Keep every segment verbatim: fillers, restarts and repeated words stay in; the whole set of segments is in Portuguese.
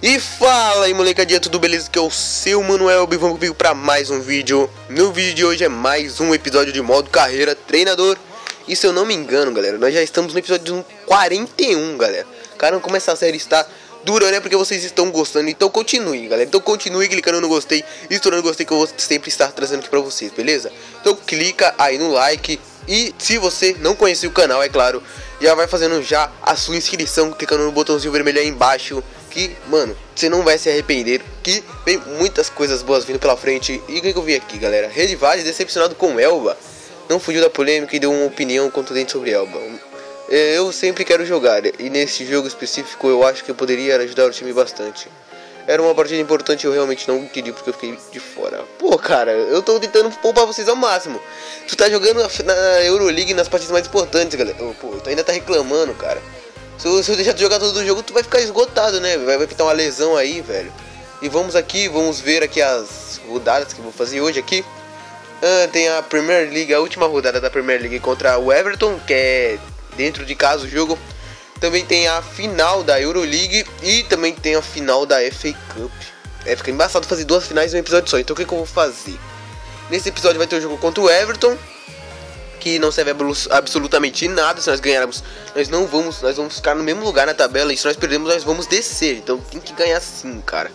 E fala aí molecadinha, tudo beleza? Que é o seu Manuel e vamos comigo pra mais um vídeo. No vídeo de hoje é mais um episódio de modo carreira treinador. E se eu não me engano, galera, nós já estamos no episódio quarenta e um, galera. Caramba, como essa série está durando, é porque vocês estão gostando. Então continue, galera, então continue clicando no gostei e estourando gostei, que eu vou sempre estar trazendo aqui pra vocês, beleza? Então clica aí no like. E se você não conhecia o canal, é claro, já vai fazendo já a sua inscrição, clicando no botãozinho vermelho aí embaixo. Que, mano, você não vai se arrepender, que vem muitas coisas boas vindo pela frente. E o que, que eu vi aqui, galera? Redivaz decepcionado com Elba. Não fugiu da polêmica e deu uma opinião contundente sobre Elba. Eu sempre quero jogar, e nesse jogo específico eu acho que eu poderia ajudar o time bastante. Era uma partida importante, eu realmente não entendi porque eu fiquei de fora. Pô, cara, eu tô tentando poupar vocês ao máximo. Tu tá jogando na Euroleague nas partidas mais importantes, galera. Pô, tu ainda tá reclamando, cara. Se eu, se eu deixar de jogar todo o jogo, tu vai ficar esgotado, né? Vai, vai pintar uma lesão aí, velho. E vamos aqui, vamos ver aqui as rodadas que eu vou fazer hoje aqui. Ah, tem a Premier League, a última rodada da Premier League contra o Everton, que é dentro de casa o jogo. Também tem a final da Euroleague e também tem a final da F A Cup. É, fica embaçado fazer duas finais em um episódio só. Então o que, que eu vou fazer? Nesse episódio vai ter o jogo contra o Everton, que não serve absolutamente nada. Se nós ganharmos, nós não vamos, nós vamos ficar no mesmo lugar na tabela. E se nós perdermos, nós vamos descer. Então tem que ganhar sim, cara.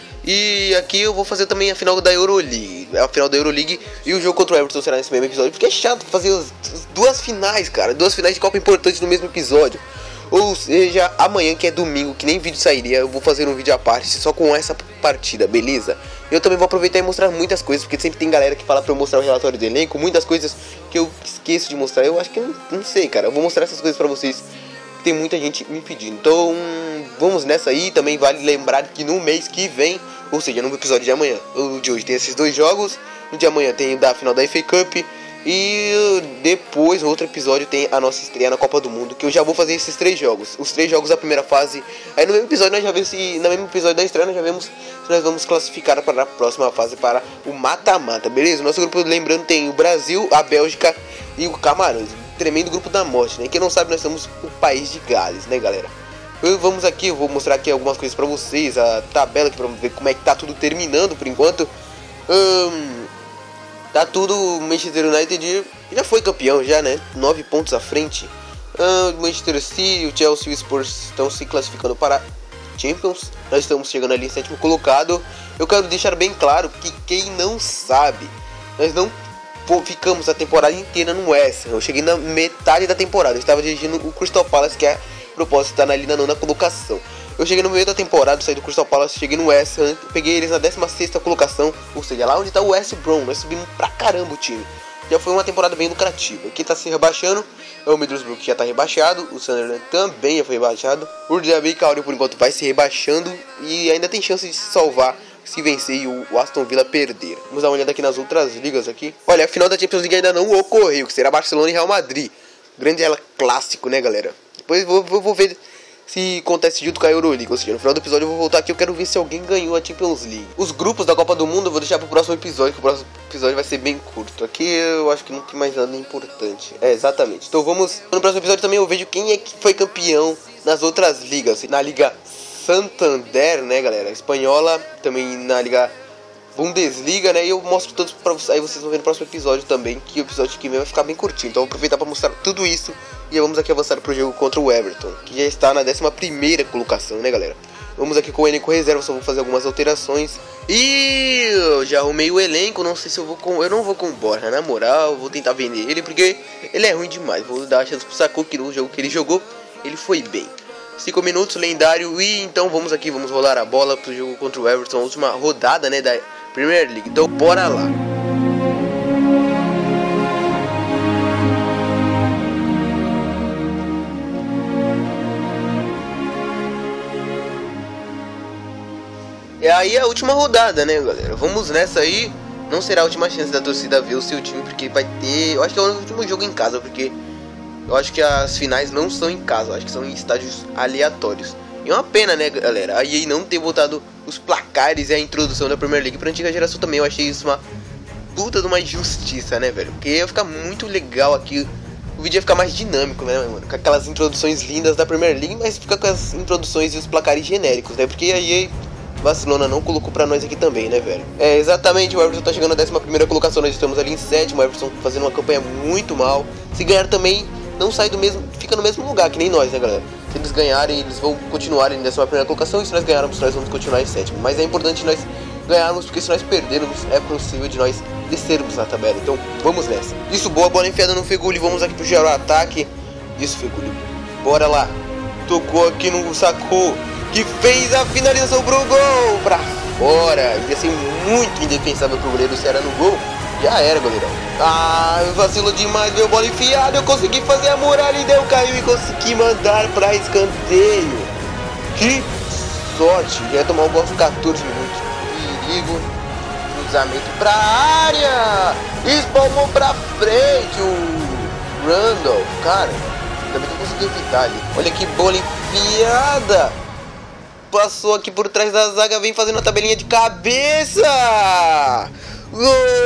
E aqui eu vou fazer também a final da Euroleague, a final da Euroleague e o jogo contra o Everton será nesse mesmo episódio. Porque é chato fazer as, as duas finais, cara. Duas finais de Copa importantes no mesmo episódio. Ou seja, amanhã, que é domingo, que nem vídeo sairia, eu vou fazer um vídeo à parte só com essa partida, beleza? Eu também vou aproveitar e mostrar muitas coisas, porque sempre tem galera que fala pra eu mostrar o relatório do elenco, muitas coisas que eu esqueço de mostrar. Eu acho que não, não sei, cara, eu vou mostrar essas coisas pra vocês, tem muita gente me pedindo. Então, vamos nessa aí. Também vale lembrar que no mês que vem, ou seja, no episódio de amanhã, o de hoje tem esses dois jogos, no de amanhã tem o da final da F A Cup. E depois, no outro episódio, tem a nossa estreia na Copa do Mundo, que eu já vou fazer esses três jogos. Os três jogos da primeira fase. Aí no mesmo episódio nós já vemos se, no mesmo episódio da estreia nós já vemos se nós vamos classificar para a próxima fase, para o mata-mata, beleza? Nosso grupo, lembrando, tem o Brasil, a Bélgica e o Camarões. Tremendo grupo da morte, né? Quem não sabe, nós somos o país de Gales, né, galera? Eu, vamos aqui, eu vou mostrar aqui algumas coisas pra vocês. A tabela aqui pra ver como é que tá tudo terminando por enquanto. Hum... Tá tudo, o Manchester United já foi campeão já, né? nove pontos à frente. Ah, o Manchester City, o Chelsea e o Spurs estão se classificando para Champions. Nós estamos chegando ali em sétimo colocado. Eu quero deixar bem claro que quem não sabe, nós não ficamos a temporada inteira no West Ham. Eu cheguei na metade da temporada. Eu estava dirigindo o Crystal Palace, que é a propósito, está ali na nona colocação. Eu cheguei no meio da temporada, saí do Crystal Palace, cheguei no West Ham, peguei eles na décima sexta colocação, ou seja, lá onde está o West Brom. Nós subimos pra caramba o time. Já foi uma temporada bem lucrativa. Quem está se rebaixando é o Middlesbrough, que já está rebaixado, o Sunderland também já foi rebaixado, o Derby County por enquanto vai se rebaixando e ainda tem chance de se salvar se vencer e o Aston Villa perder. Vamos dar uma olhada aqui nas outras ligas aqui. Olha, a final da Champions League ainda não ocorreu, que será Barcelona e Real Madrid. Grande ela clássico, né, galera? Depois vou, vou, vou ver se acontece junto com a Euroleague, ou seja, no final do episódio eu vou voltar aqui, eu quero ver se alguém ganhou a Champions League. Os grupos da Copa do Mundo eu vou deixar pro próximo episódio, que o próximo episódio vai ser bem curto. Aqui eu acho que não tem mais nada importante. É, exatamente. Então vamos, no próximo episódio também eu vejo quem é que foi campeão nas outras ligas. Na Liga Santander, né, galera, espanhola, também na Liga Bundesliga, né, e eu mostro todos pra vocês, aí vocês vão ver no próximo episódio também, que o episódio que vem vai ficar bem curtinho. Então eu vou aproveitar pra mostrar tudo isso e vamos aqui avançar pro jogo contra o Everton, que já está na décima primeira colocação, né, galera. Vamos aqui com o elenco reserva, só vou fazer algumas alterações. E eu já arrumei o elenco, não sei se eu vou com... Eu não vou com o Borja, na moral, vou tentar vender ele, porque ele é ruim demais. Vou dar a chance pro Sakho, que no jogo que ele jogou, ele foi bem. cinco minutos, lendário, e então vamos aqui, vamos rolar a bola pro jogo contra o Everton, a última rodada, né, da Premier League. Então bora lá. E aí a última rodada, né, galera? Vamos nessa aí. Não será a última chance da torcida ver o seu time, porque vai ter... Eu acho que é o último jogo em casa, porque eu acho que as finais não são em casa, eu acho que são em estádios aleatórios. E é uma pena, né, galera, a E A não ter botado os placares e a introdução da Premier League pra antiga geração também. Eu achei isso uma puta de uma injustiça, né, velho? Porque ia ficar muito legal aqui o vídeo ia ficar mais dinâmico, né, mano? Com aquelas introduções lindas da Premier League, mas fica com as introduções e os placares genéricos, né? Porque a E A Barcelona não colocou pra nós aqui também, né, velho? É, exatamente, o Everton tá chegando na décima primeira colocação, nós estamos ali em sétimo, o Everton fazendo uma campanha muito mal. Se ganhar também, não sai do mesmo, fica no mesmo lugar, que nem nós, né, galera? Se eles ganharem, eles vão continuar em décima primeira colocação, e se nós ganharmos, nós vamos continuar em sétimo. Mas é importante nós ganharmos, porque se nós perdermos, é possível de nós descermos na tabela. Então, vamos nessa. Isso, boa bola enfiada no Feghouli, vamos aqui pro geral ataque. Isso, Feghouli, bora lá. Tocou aqui no Sakho, que fez a finalização pro gol, pra fora. Ia ser muito indefensável pro goleiro se era no gol. Já era, goleirão. Ah, vacilou demais, deu bola enfiada. Eu consegui fazer a muralha e deu, caiu e consegui mandar pra escanteio. Que sorte. Já ia tomar o gol aos quatorze minutos. Perigo. Cruzamento pra área. Espalmou pra frente o Randolph. Cara, também que eu consegui evitar ali. Olha que bola enfiada. Passou aqui por trás da zaga. Vem fazendo a tabelinha de cabeça. Gol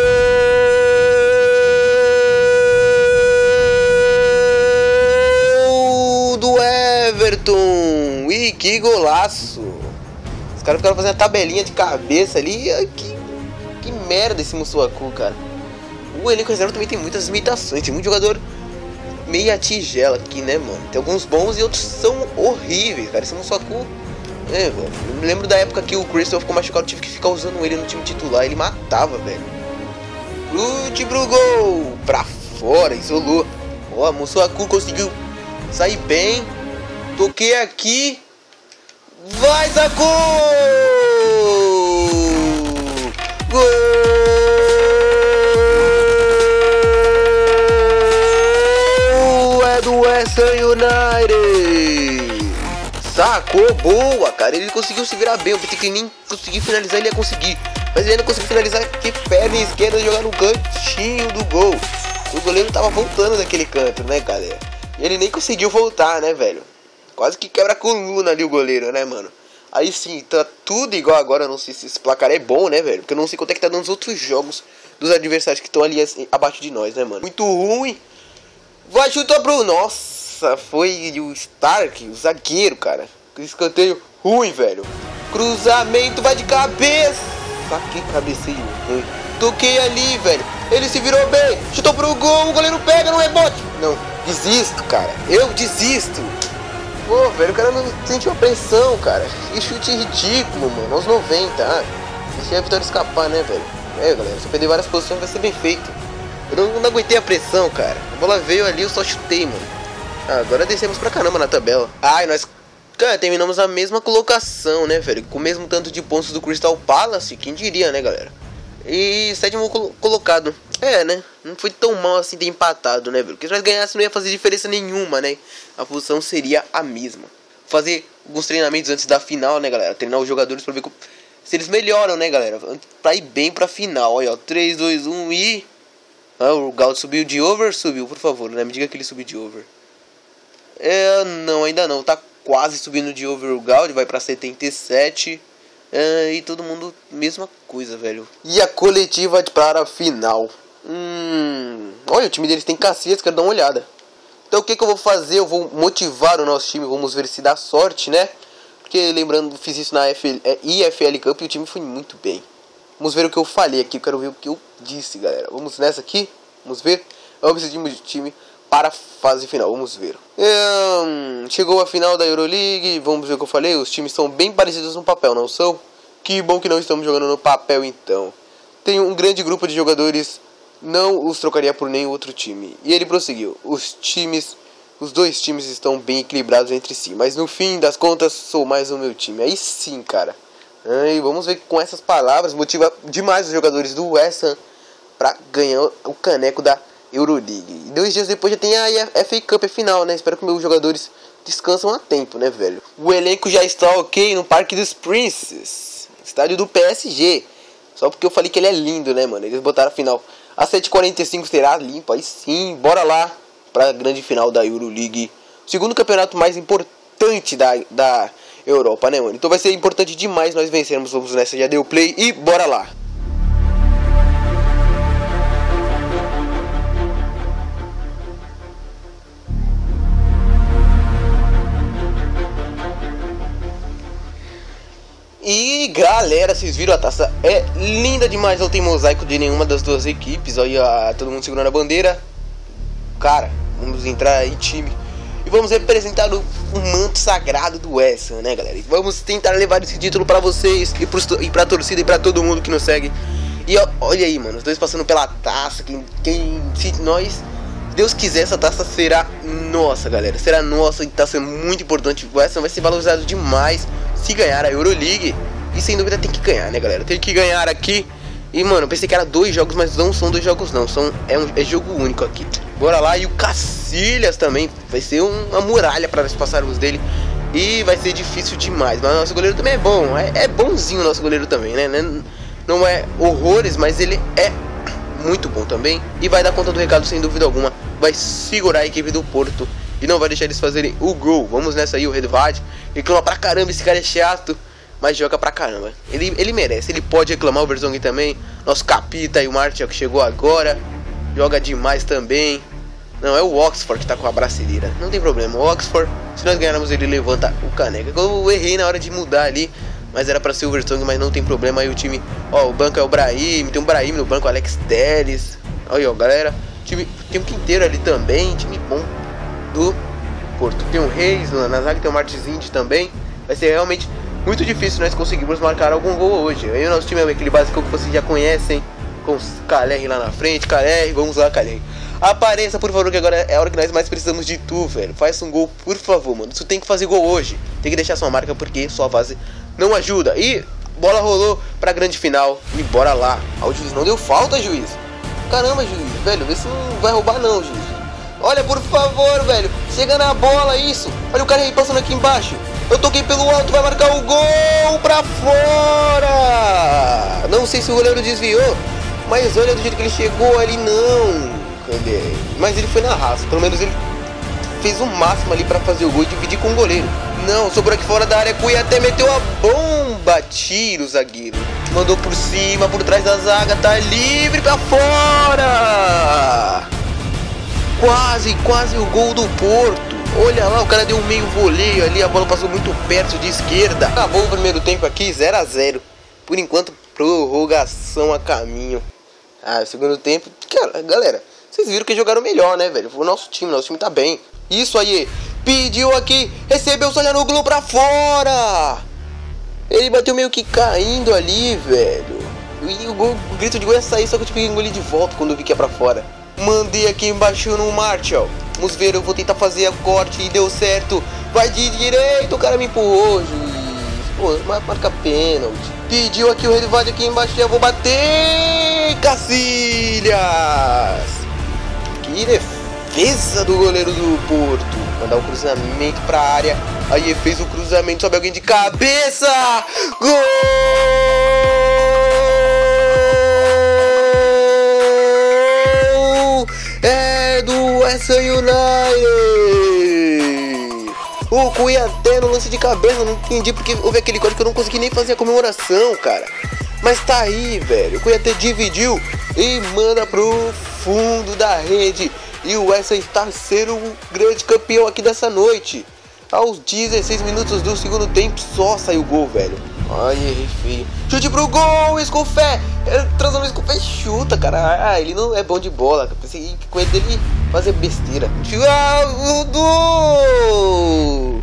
do Everton! Ih, que golaço! Os caras ficaram fazendo a tabelinha de cabeça ali. Que, que merda esse Masuaku, cara. O elenco reserva também tem muitas limitações. Tem muito jogador meia tigela aqui, né, mano? Tem alguns bons e outros são horríveis, cara. Esse Masuaku... É, velho. Eu me lembro da época que o Crystal ficou machucado, eu tive que ficar usando ele no time titular. Ele matava, velho. Chute pro gol! Pra fora, isolou. Ó, Masuaku conseguiu sair bem. Toquei aqui. Vai, Sakho! Gol! É do West Ham United! Sakho, boa, cara. Ele conseguiu se virar bem. Eu pensei que ele nem conseguiu finalizar, ele ia conseguir. Mas ele ainda conseguiu finalizar que perna esquerda, jogar no cantinho do gol. O goleiro tava voltando daquele canto, né, galera? E ele nem conseguiu voltar, né, velho? Quase que quebra a coluna ali o goleiro, né, mano? Aí sim, tá tudo igual agora. Eu não sei se esse placar é bom, né, velho? Porque eu não sei quanto é que tá dando os outros jogos dos adversários que estão ali assim, abaixo de nós, né, mano? Muito ruim. Vai, chutar pro... Nossa, foi o Stark, o zagueiro, cara. Escanteio ruim, velho. Cruzamento, vai de cabeça. Que cabeceio ruim. Toquei ali, velho. Ele se virou bem. Chutou pro gol. O goleiro pega no rebote. Não, desisto, cara. Eu desisto. Pô, velho, o cara não sentiu a pressão, cara. Que chute ridículo, mano. Aos noventa. Ah, deixei a vitória escapar, né, velho? É, galera, se eu perder várias posições vai ser bem feito. Eu não, não aguentei a pressão, cara. A bola veio ali, eu só chutei, mano. Ah, agora descemos pra caramba na tabela. Ai, nós... Cara, terminamos a mesma colocação, né, velho? Com o mesmo tanto de pontos do Crystal Palace, quem diria, né, galera? E sétimo colo colocado. É, né? Não foi tão mal assim ter empatado, né, velho? Porque se nós ganhássemos não ia fazer diferença nenhuma, né? A posição seria a mesma. Fazer alguns treinamentos antes da final, né, galera? Treinar os jogadores pra ver se eles melhoram, né, galera? Pra ir bem pra final. Olha, ó. três, dois, um e... Ah, o Gaud subiu de over? Subiu, por favor, né? Me diga que ele subiu de over. É, não, ainda não. Tá quase subindo de over o Gaud, vai pra setenta e sete. É, e todo mundo, mesma coisa, velho. E a coletiva para a final. Hum, olha, o time deles tem Cacias, quero dar uma olhada. Então o que, que eu vou fazer? Eu vou motivar o nosso time, vamos ver se dá sorte, né? Porque lembrando, fiz isso na F L, é, I F L Cup e o time foi muito bem. Vamos ver o que eu falei aqui, eu quero ver o que eu disse, galera. Vamos nessa aqui, vamos ver. Vamos esse time de time para a fase final, vamos ver. Hum, chegou a final da Euroleague, vamos ver o que eu falei. Os times são bem parecidos no papel, não são? Que bom que não estamos jogando no papel então. Tem um grande grupo de jogadores, não os trocaria por nenhum outro time. E ele prosseguiu, os times, os dois times estão bem equilibrados entre si, mas no fim das contas sou mais o meu time. Aí sim, cara. Aí vamos ver que com essas palavras motiva demais os jogadores do West Ham para ganhar o caneco da Euroleague. E dois dias depois já tem a F A Cup final, né? Espero que meus jogadores descansam a tempo, né, velho? O elenco já está ok no Parque dos Princes, estádio do P S G. Só porque eu falei que ele é lindo, né, mano? Eles botaram a final às sete e quarenta e cinco, será limpo. Aí sim, bora lá pra grande final da Euroleague. Segundo campeonato mais importante da, da Europa, né, mano? Então vai ser importante demais nós vencermos. Vamos nessa, já deu play e bora lá. galera, vocês viram, a taça é linda demais. Não tem mosaico de nenhuma das duas equipes. Olha, todo mundo segurando a bandeira. Cara, vamos entrar aí, time, e vamos representar o, o manto sagrado do West Ham, né, galera? E vamos tentar levar esse título pra vocês e, pros, e pra torcida e pra todo mundo que nos segue. E ó, olha aí, mano, os dois passando pela taça. Quem, quem se nós, Deus quiser, essa taça será nossa, galera. Será nossa e tá sendo muito importante. O West Ham vai ser valorizado demais se ganhar a Euroleague. E sem dúvida tem que ganhar, né, galera? Tem que ganhar aqui. E, mano, eu pensei que era dois jogos, mas não são dois jogos, não. São, é, um, é jogo único aqui. Bora lá. E o Cacilhas também. Vai ser um, uma muralha para nós passarmos dele. E vai ser difícil demais. Mas o nosso goleiro também é bom. É, é bonzinho o nosso goleiro também, né? Não é horrores, mas ele é muito bom também. E vai dar conta do recado sem dúvida alguma. Vai segurar a equipe do Porto. E não vai deixar eles fazerem o gol. Vamos nessa aí, o Redvad. Reclama pra caramba, esse cara é chato. Mas joga pra caramba. Ele, ele merece, ele pode reclamar. O Verzong também. Nosso capita e o Martial que chegou agora. Joga demais também. Não, é o Oxford que tá com a braçadeira. Não tem problema, o Oxford, se nós ganharmos, ele levanta o caneca. Eu errei na hora de mudar ali, mas era pra ser o Verzong, mas não tem problema. Aí o time, ó, o banco é o Brahim. Tem um Brahim no banco, o Alex Telles. Aí, ó, galera, time, tem um Quinteiro ali também. Time bom do Porto. Tem o Reis na zaga, tem o Martins Indy também. Vai ser realmente muito difícil nós conseguirmos marcar algum gol hoje. Aí o nosso time é aquele básico que vocês já conhecem, com os Caler lá na frente. Caler, vamos lá, Caler. Apareça, por favor, que agora é a hora que nós mais precisamos de tu, velho. Faça um gol, por favor, mano. Tu tem que fazer gol hoje. Tem que deixar sua marca, porque sua fase não ajuda. E bola rolou pra grande final. E bora lá. Ah, o juiz não deu falta, juiz. Caramba, juiz, velho, vê se não vai roubar não, juiz. Olha, por favor, velho. Chega na bola, isso. Olha o cara aí passando aqui embaixo. Eu toquei pelo alto, vai marcar o gol pra fora. Não sei se o goleiro desviou, mas olha do jeito que ele chegou ali, não. Cadê? Mas ele foi na raça, pelo menos ele fez o máximo ali pra fazer o gol e dividir com o goleiro. Não, sobrou aqui fora da área, Cui até meteu a bomba. Tira o zagueiro. Mandou por cima, por trás da zaga, tá livre pra fora. Quase, quase o gol do Porto. Olha lá, o cara deu um meio voleio ali, a bola passou muito perto de esquerda. Acabou o primeiro tempo aqui, zero a zero. Por enquanto, prorrogação a caminho. Ah, o segundo tempo, cara, galera, vocês viram que jogaram melhor, né, velho? Foi o nosso time, nosso time tá bem. Isso aí, pediu aqui, recebeu, só no gol pra fora. Ele bateu meio que caindo ali, velho. E o, gol, o grito de gol ia sair, só que eu tive que engolir de volta quando eu vi que ia pra fora. Mandei aqui embaixo no Martial. Vamos ver, eu vou tentar fazer a corte e deu certo. Vai de direito, o cara me empurrou, juiz. Pô, marca pênalti. Pediu aqui o Redvad aqui embaixo, já vou bater. Cacilhas. Que defesa do goleiro do Porto. Mandar o cruzamento pra área. Aí fez o cruzamento, sobe alguém de cabeça. Gol! É do West Ham United. O Cui até no lance de cabeça, não entendi porque houve aquele código que eu não consegui nem fazer a comemoração, cara. Mas tá aí, velho. O Cui até dividiu e manda pro fundo da rede. E o West Ham está sendo o grande campeão aqui dessa noite. Aos dezesseis minutos do segundo tempo, só saiu o gol, velho. Ai, errei feio. Chute pro gol, Escofé. Transando o Escofé, chuta, cara. Ah, ele não é bom de bola. Eu pensei que com ele dele fazer besteira. Ah, gol!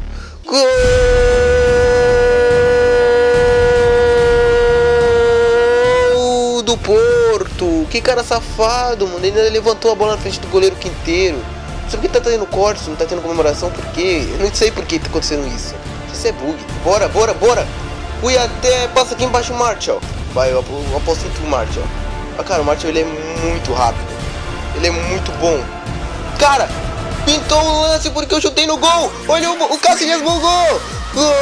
Gol do Porto. Que cara safado, mano. Ele ainda levantou a bola na frente do goleiro Quinteiro. Sabe que tá tendo corte, não tá tendo comemoração? Por quê? Eu não sei por que tá acontecendo isso. Isso é bug. Bora, bora, bora. Fui até, passa aqui embaixo o Martial. Vai, eu aposto no Martial. Ah, cara, o Martial ele é muito rápido. Ele é muito bom. Cara, pintou o lance porque eu chutei no gol. Olha o, o Cacilhas bugou. Gol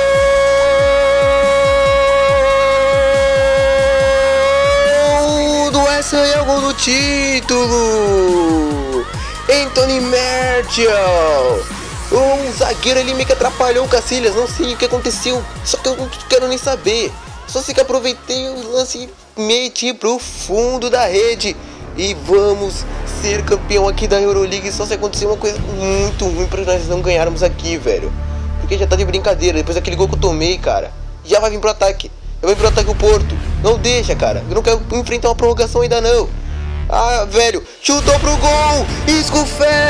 do West Ham, é o gol do título. Anthony Martial. Um zagueiro ali meio que atrapalhou o Cacilhas. Não sei o que aconteceu, só que eu não quero nem saber. Só sei que aproveitei o lance e meti pro fundo da rede. E vamos ser campeão aqui da Euroleague. Só se acontecer uma coisa muito ruim pra nós não ganharmos aqui, velho. Porque já tá de brincadeira. Depois daquele gol que eu tomei, cara, já vai vir pro ataque. Eu vou pro ataque o Porto. Não deixa, cara. Eu não quero enfrentar uma prorrogação ainda não. Ah, velho. Chutou pro gol. Isco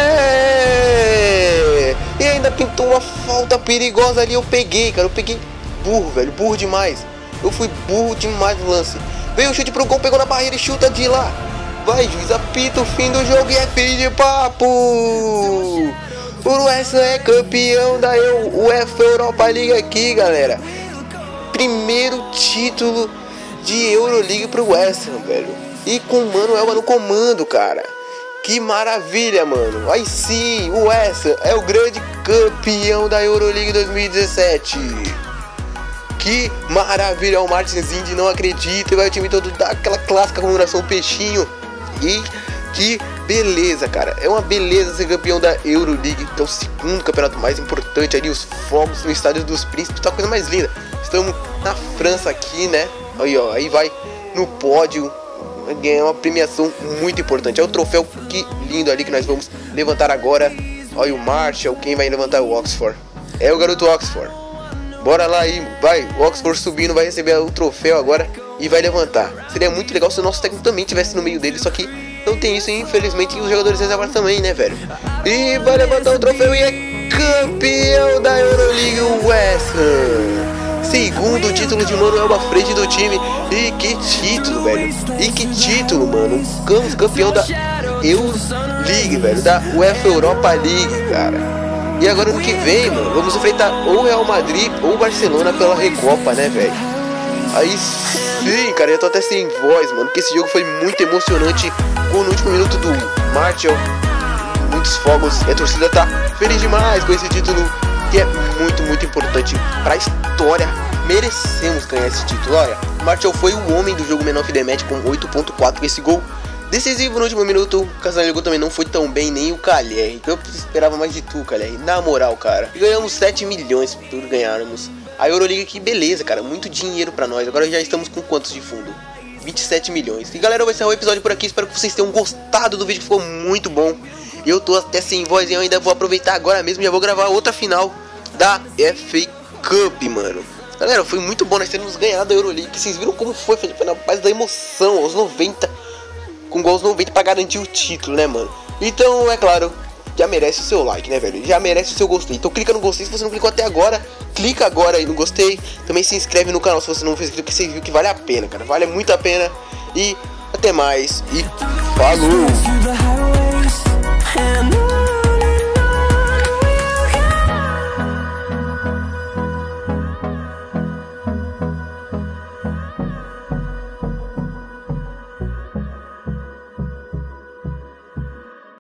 fé. E ainda pintou uma falta perigosa ali. Eu peguei, cara. Eu peguei burro, velho. Burro demais. Eu fui burro demais no lance. Veio o chute pro gol. Pegou na barreira e chuta de lá. Vai, juiz. Apita o fim do jogo e é fim de papo. O West Ham é campeão da UEFA Europa League aqui, galera. Primeiro título de Euroleague pro West Ham, velho. E com o Mano Elba no comando, cara. Que maravilha, mano. Aí sim, o West Ham é o grande campeão da Euroleague dois mil e dezessete. Que maravilha, o Martins Indy não acredita. E vai o time todo dar aquela clássica comemoração peixinho. E que beleza, cara. É uma beleza ser campeão da Euroleague, que é o segundo campeonato mais importante ali. Os fogos no Estádio dos Príncipes, tá a coisa mais linda. Estamos na França aqui, né? Aí, ó, aí vai no pódio ganhar uma premiação muito importante. É o troféu, que lindo ali que nós vamos levantar agora. Olha o Marshall, quem vai levantar o Oxford? É o garoto Oxford. Bora lá aí, vai. O Oxford subindo, vai receber o troféu agora e vai levantar. Seria muito legal se o nosso técnico também estivesse no meio dele, só que não tem isso, e infelizmente os jogadores reservados também, né, velho? E vai levantar o troféu e é campeão da Euroleague, o West Ham. Segundo título de Mano Elba à frente do time. E que título, velho. E que título, mano. Ficamos campeão da Euroleague, velho. Da UEFA Europa League, cara. E agora no que vem, mano, vamos enfrentar ou Real Madrid ou Barcelona pela Recopa, né, velho? Aí sim, cara, eu tô até sem voz, mano, porque esse jogo foi muito emocionante. Com no último minuto do Marshall, muitos fogos, e a torcida tá feliz demais com esse título, que é muito, muito importante pra história. Merecemos ganhar esse título. Olha, o Marshall foi o homem do jogo Man of the Match com oito ponto quatro. Esse gol decisivo no último minuto. O Casanello também não foi tão bem, nem o Calher. Então eu esperava mais de tu, Calher. Na moral, cara. E ganhamos sete milhões por ganharmos a Euroleague. Que beleza, cara. Muito dinheiro pra nós. Agora já estamos com quantos de fundo? vinte e sete milhões. E galera, eu vou encerrar o episódio por aqui. Espero que vocês tenham gostado do vídeo, que ficou muito bom. Eu tô até sem voz e eu ainda vou aproveitar agora mesmo. Já vou gravar outra final da F A Cup, mano. Galera, foi muito bom nós termos ganhado a Euroleague. Vocês viram como foi? Foi na base da emoção, aos noventa. Com gols noventa pra garantir o título, né, mano? Então, é claro, já merece o seu like, né, velho? Já merece o seu gostei. Então clica no gostei se você não clicou até agora. Clica agora aí no gostei. Também se inscreve no canal se você não fez inscrito, porque você viu que vale a pena, cara. Vale muito a pena. E até mais. E falou!